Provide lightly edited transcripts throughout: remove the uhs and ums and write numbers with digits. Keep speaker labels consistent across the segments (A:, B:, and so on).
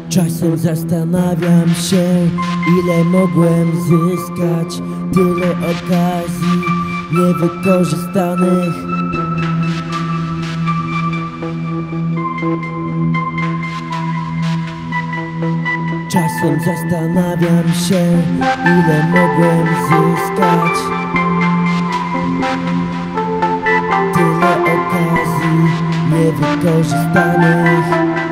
A: Czasem zastanawiam się, ile mogłem zyskać. Tyle okazji niewykorzystanych. Czasem zastanawiam się, ile mogłem zyskać. Tyle okazji niewykorzystanych.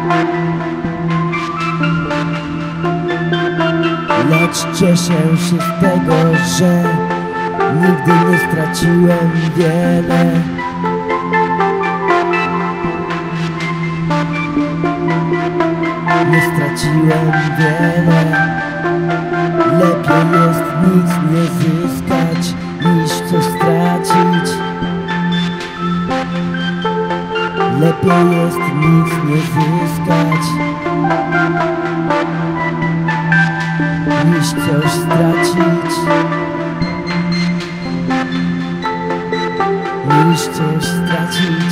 A: Lecz cieszę się z tego, że nigdy nie straciłem wiele. Nie straciłem wiele. Lepiej jest nic nie zyskać, niż coś stracić. Lepiej jest nic nie zyskać, niż coś stracić. Niż coś stracić.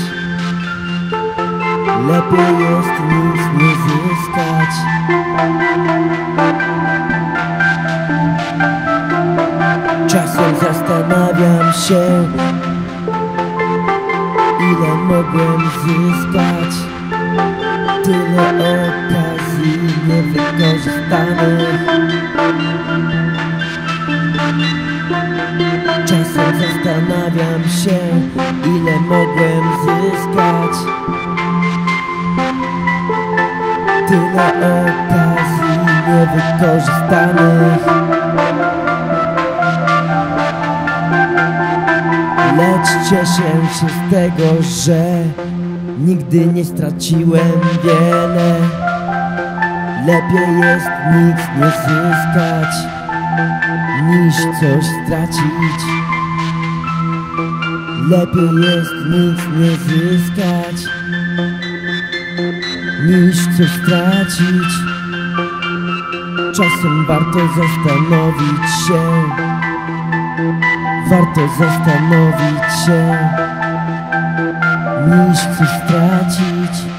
A: Lepiej jest nic nie zyskać. Czasem zastanawiam się, ile mogłem zyskać. Tyle okazji niewykorzystanych. Czasem zastanawiam się, ile mogłem zyskać. Tyle okazji niewykorzystanych. Lecz cieszę się z tego, że nigdy nie straciłem wiele. Lepiej jest nic nie zyskać, niż coś stracić. Lepiej jest nic nie zyskać, niż coś stracić. Czasem warto zastanowić się. Warto zastanowić się, niż coś stracić.